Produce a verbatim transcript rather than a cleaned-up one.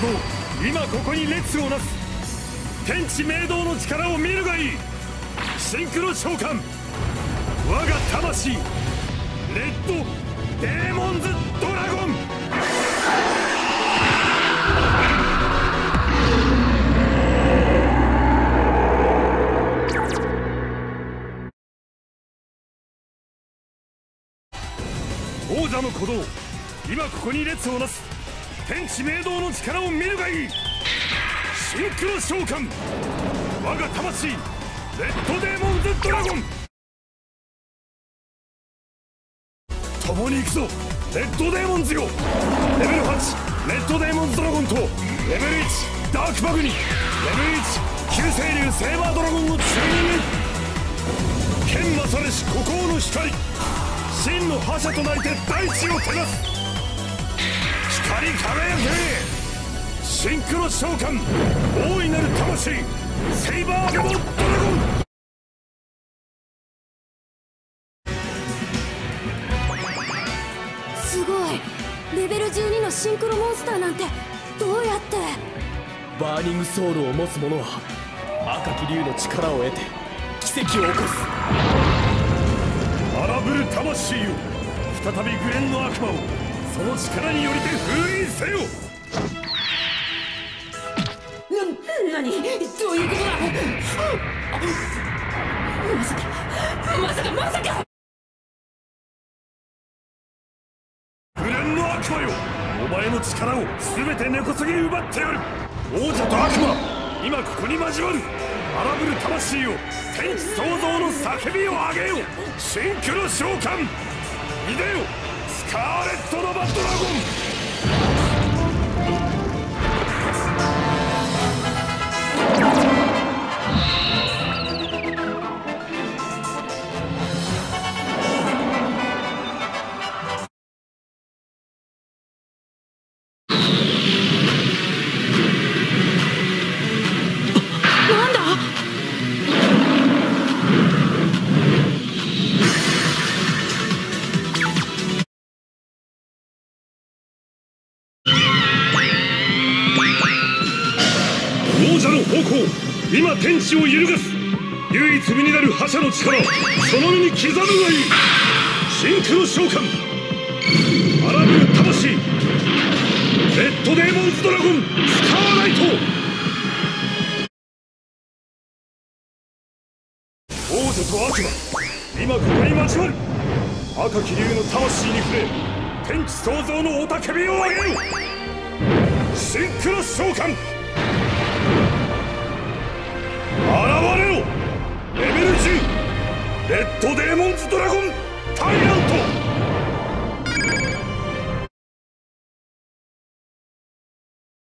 動、今ここに列をなす。天地明道の力を見るがいい。シンクロ召喚、我が魂レッドデーモンズドラゴン。王者の鼓動、今ここに列をなす。天地明道の力を見るがいい。シンクロ召喚、我が魂レッドデーモンズドラゴン。共に行くぞレッドデーモンズよ。レベルはちレッドデーモンズドラゴンとレベルいちダークバグにレベルいち旧星竜セーバードラゴンをチューニング。剣勝れし孤高の光、真の覇者となりて大地を照らす。光り輝けシンクロ召喚、大いなる魂セイバーデモンドラゴン。 すごい、レベルじゅうにのシンクロモンスターなんてどうやって。 バーニングソウルを持つ者は赤き竜の力を得て奇跡を起こす。 荒ぶる魂よ、再びグレンの悪魔をその力によりて封印せよ。 な、なに、どういうことだ。まさかまさかまさか。 グレンの悪魔よ、お前の力を全て根こそぎ奪ってやる。王者と悪魔、今ここに交わる。荒ぶる魂よ、天地創造の叫びを上げよ。シンクロ召喚、いでよスカーレット・ノバ・ドラゴン。王者の方向、今天地を揺るがす。唯一無二なる覇者の力、その身に刻むがいい。シンクロ召喚、荒ぶる魂レッドデーモンズドラゴンスカーライト。王者と悪魔、今ここに交わる。赤き竜の魂に触れ天地創造の雄たけびを上げよ。シンクロ召喚、